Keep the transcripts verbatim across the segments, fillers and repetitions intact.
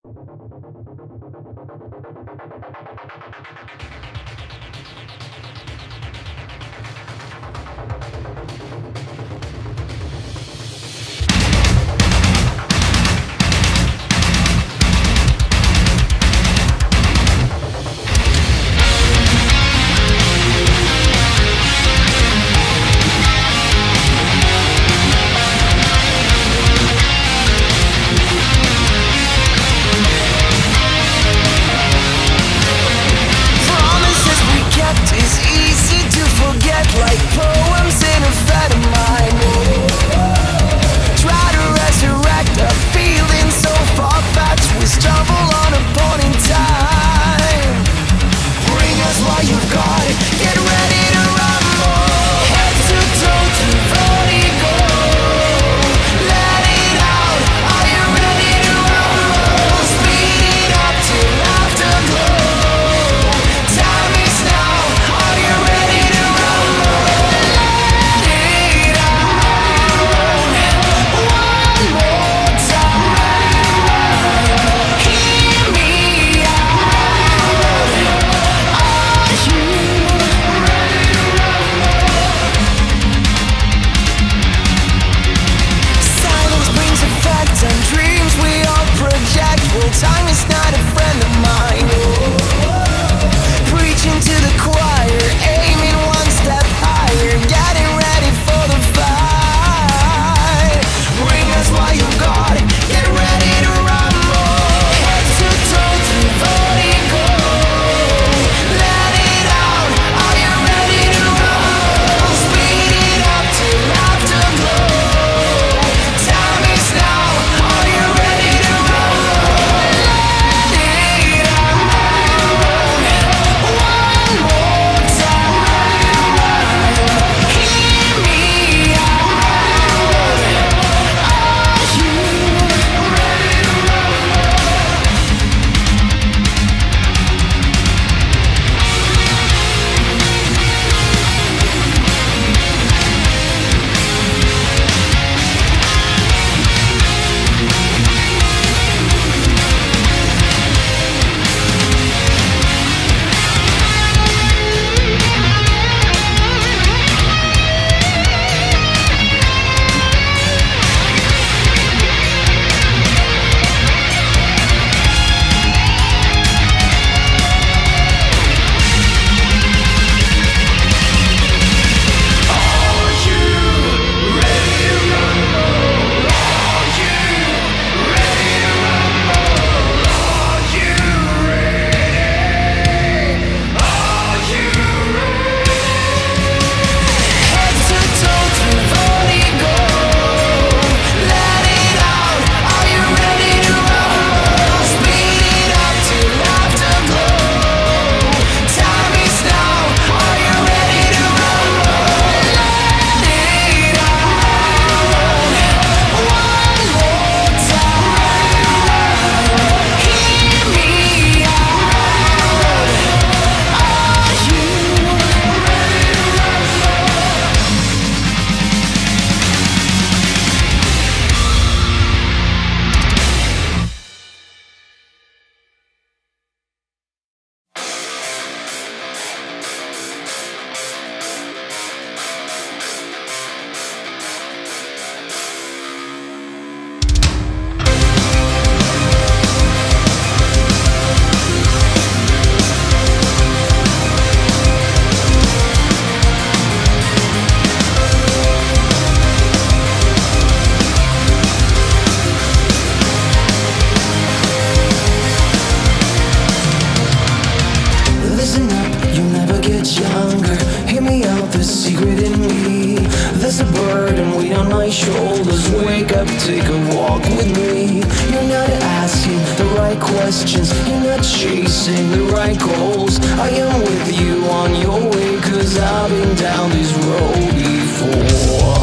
take a walk with me. You're not asking the right questions, you're not chasing the right goals. I am with you on your way, cause I've been down this road before.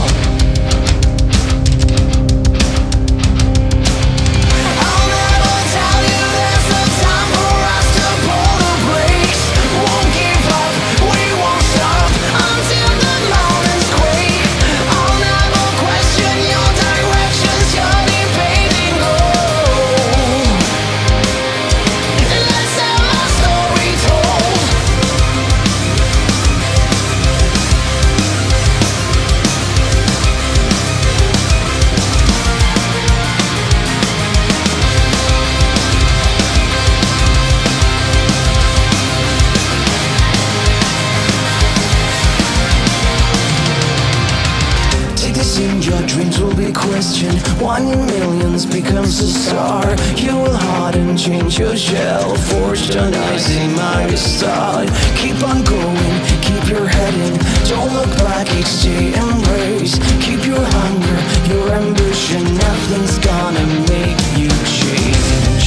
One in millions becomes a star. You will harden, change your shell, forged on ice in my start. Keep on going, keep your head in, don't look back each day, embrace. Keep your hunger, your ambition, nothing's gonna make you change.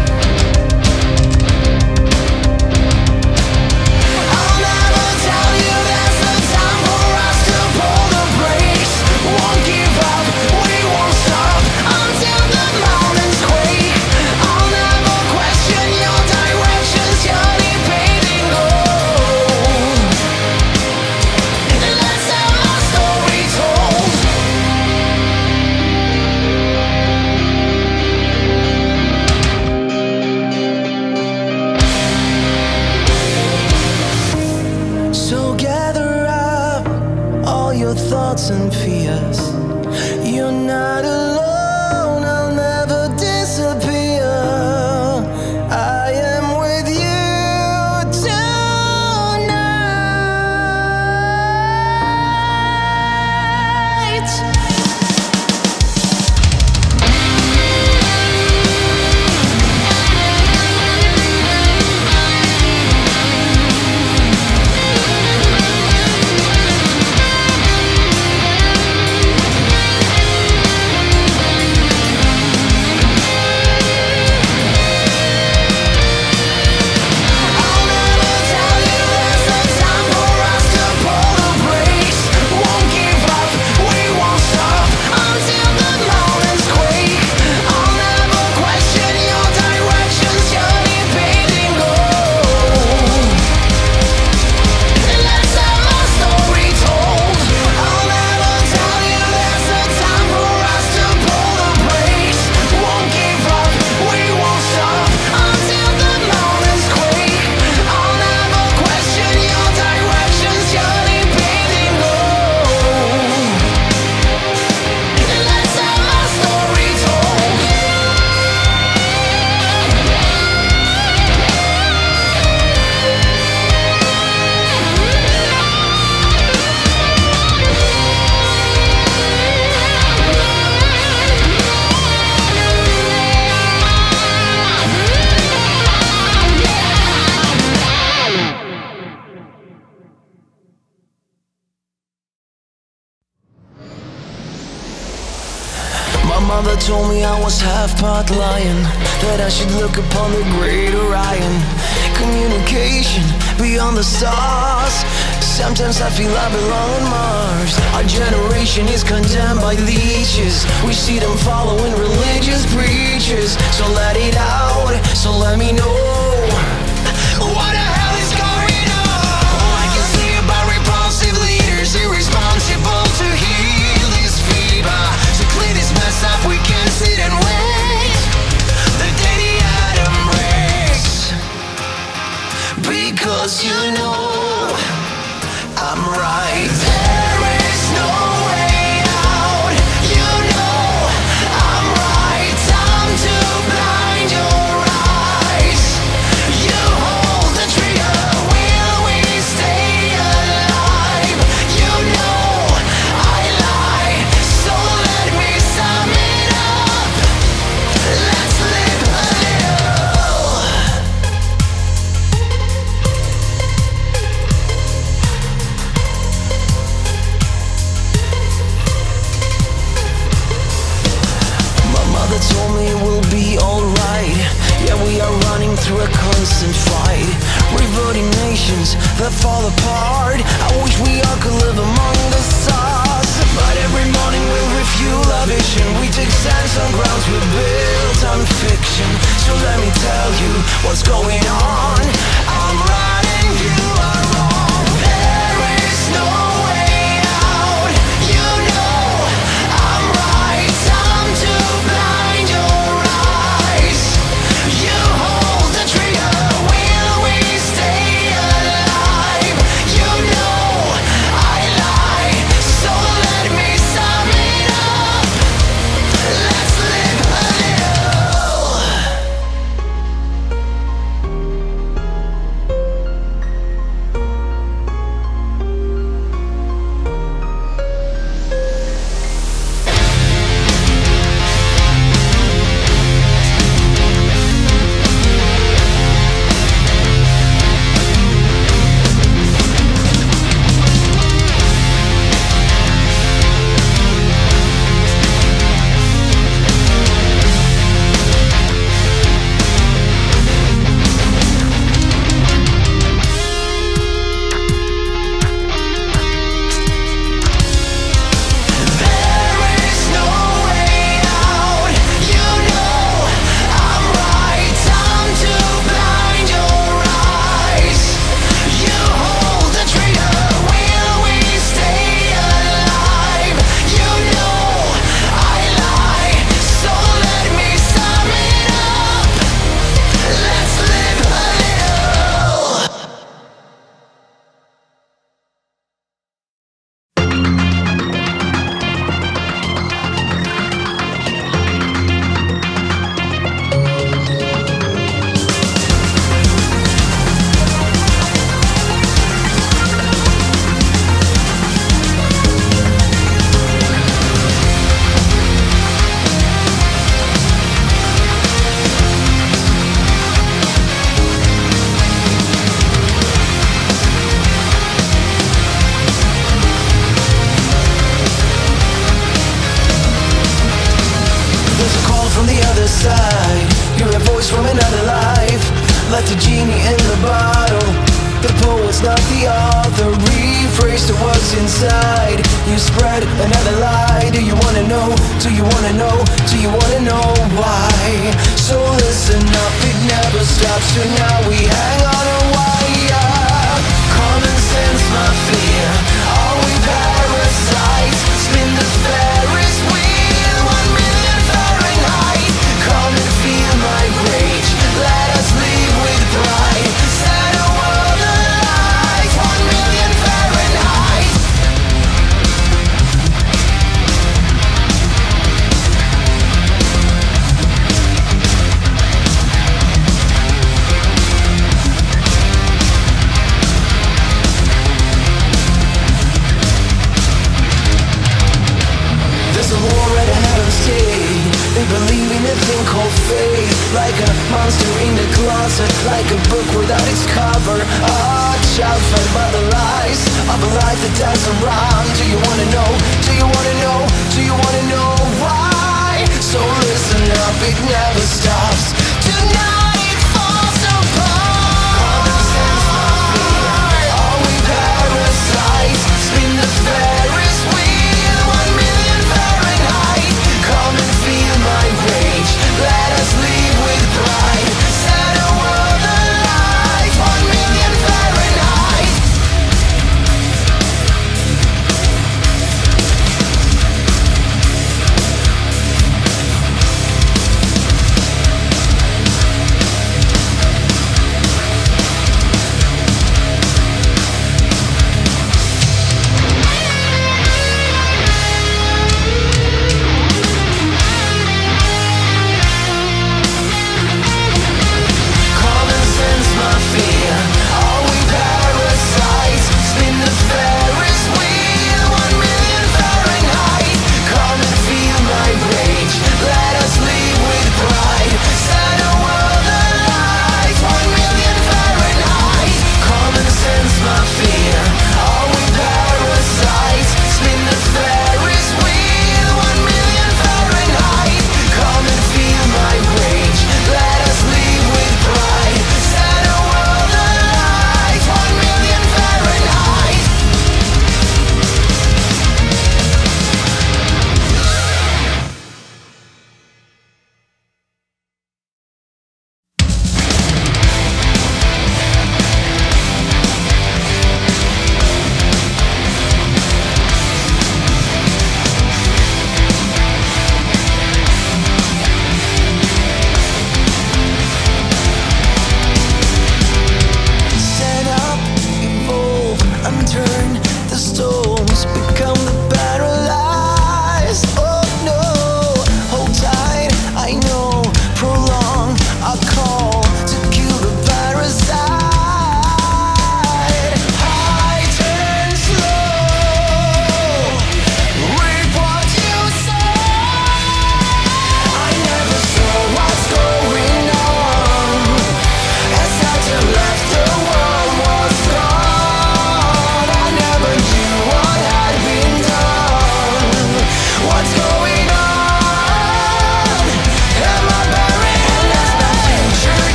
I'll never tell you there's no time for us to pull the brakes. Won't give up, we won't stop until the mountains quake. I'll never question your directions, you're the paving gold. Let's have our story told. So gather up all your thoughts and fears. You're not alone, I'll never disappear. I am with you tonight. I'll never tell you there's no time for us to pull the brakes. Won't give up, we won't stop until the mountains quake. I'll never question your directions, you're the paving gold. Let's have our story told. I'll never tell you there's no time for us to pull the brakes. Won't give up, we won't stop until the mountains quake. I'll never question your directions, you're the paving gold. Let's have our story told. My mother told me I was half part lion, that I should look upon the great Orion. Communication beyond the stars. Sometimes I feel I belong on Mars. Our generation is condemned by leeches. We see them following religious preachers. So let it out, so let me know what the hell is going on. I can see about repulsive leaders, irresponsible to heal this fever. So clean this mess up, we can't sit and wait the day the atom breaks. Because you know I'm right. There is no way out. You know I'm right. Time to blind your eyes. You hold the trigger. Will we stay alive? You know I lie. So let me sum it up. Let's live a little. My mother told me we'll be alright. Yeah, we are running through a constant fight. Reverting nations that fall apart. I wish we all could live among the stars. But every morning we'll refuel our vision. We take stands on grounds we built on fiction. So let me tell you what's going on. I'm right and you are wrong. There is no way out. You know I'm right. Time to blind your eyes. You hold the trigger. Will we stay alive? You what's inside. You spread another lie. Do you wanna know? Do you wanna know? Do you wanna know why? So listen up, it never stops. So now we hang on a wire. Common sense, my fear. Are we parasites? Spin the Ferris wheel, one million Fahrenheit. Come and feel my rage. Let us leave with pride. Set a world alight, one million Fahrenheit. There's a war at heaven's gate. They believe in a thing called faith. Like a monster in the closet, like a book without its cover. A child fed by the lies of a life that doesn't rhyme. Do you wanna know? Do you wanna know? Do you wanna know why? So listen up, it never stops. Tonight it falls apart. Common sense, my fear. Are we parasites? Spin the Ferris wheel, one million Fahrenheit. Come and feel my rage. Let us leave with pride. Set a world alight, one million Fahrenheit.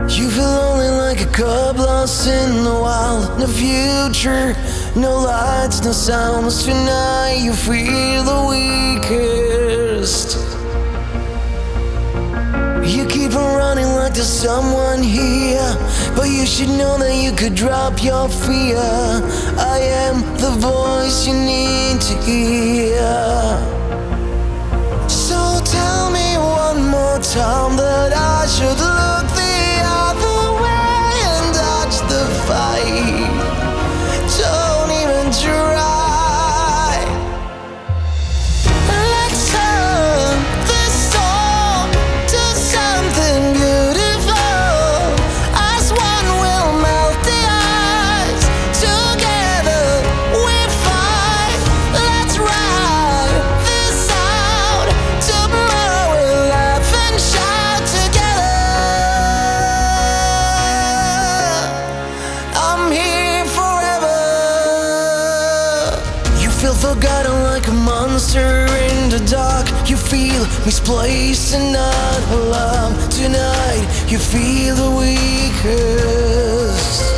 You feel lonely like a cub lost in the wild. No future, no lights, no sounds. Tonight you feel the weakest. You keep on running like there's someone here, but you should know that you could drop your fear. I am the voice you need to hear. So tell me one more time that I should look the other way and dodge the fight. Don't even try. Let's turn this storm to something beautiful. As one we'll melt the ice. Together we fight. Let's ride this out. Tomorrow we'll laugh and shout together. I'm here forever. You feel forgotten like a monster in the dark. You feel misplaced and not loved. Tonight you feel the weakest.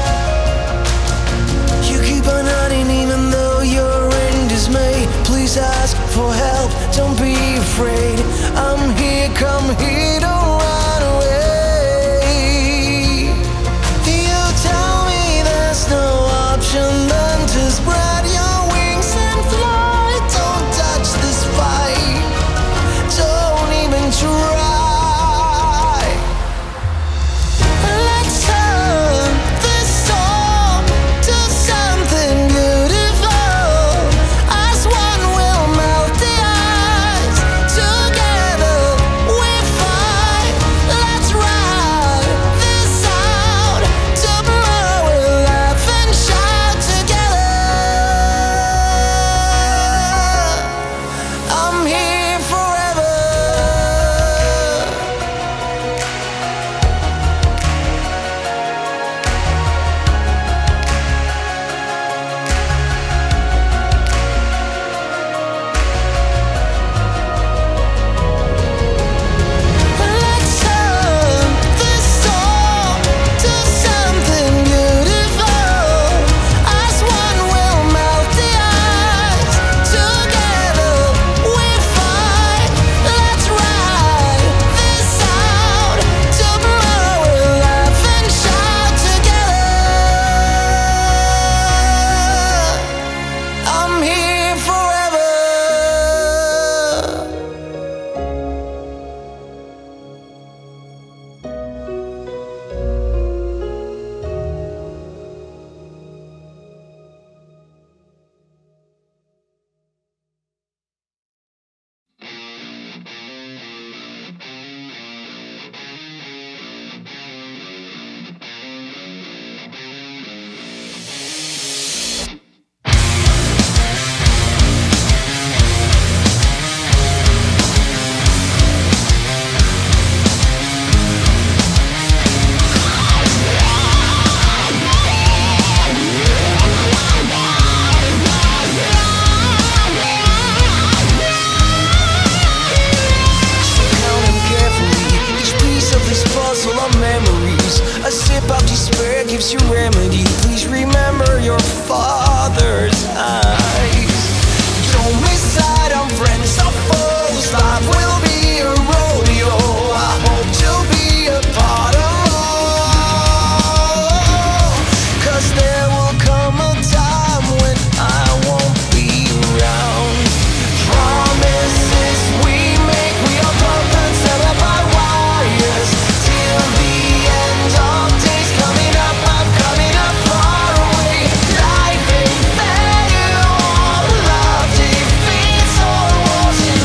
You keep on hiding even though you're in dismay. Please ask for help, don't be afraid. I'm here, come here, don't run away. You tell me there's no option than to spread your wings and fly. Don't touch this fight, don't even try. Let's turn this storm to something beautiful. As one we'll melt the ice. Together we fight. Let's ride this out. Tomorrow we'll laugh and shout together. I'm here forever. Let's turn this storm to something beautiful. As one we'll melt the ice. Together we fight. Let's ride this out. Tomorrow we'll laugh and shout together. I'm here forever. Count them carefully, each piece of this puzzle of memories. A sip of despair gives you remedy. Please remember your father's eyes. Don't miss sight on friends or foes. Life will be a rodeo. I hope to be a part of all. 'Cause there will come a time when I won't be around. Promises we make, we are puppets set up by wires. Till the end of days, coming up, I'm coming up far away. Life ain't fair, you all love defeats all wars in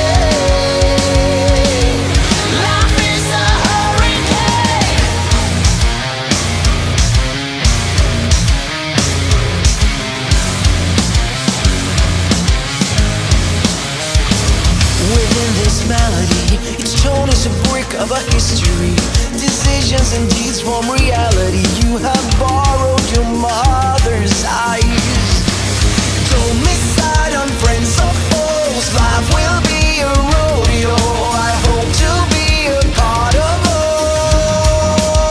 vain. Life is a hurricane. Within this melody, each tone is a brick of a history. Decisions and deeds form reality. You have borrowed your mother's eyes. Don't miss sight on friends or foes. Life will be a rodeo. I hope to be a part of all.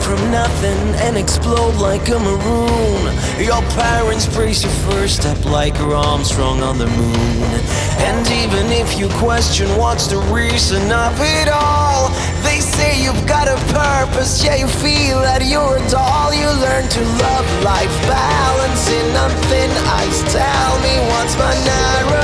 from nothing and explode like a maroon. Your parents brace your first step like you're Armstrong on the moon. And even if you question what's the reason of it all, they say you've got a purpose, yeah, you feel that you're a doll. You learn to love life, balancing on thin ice. Tell me what's my narrative?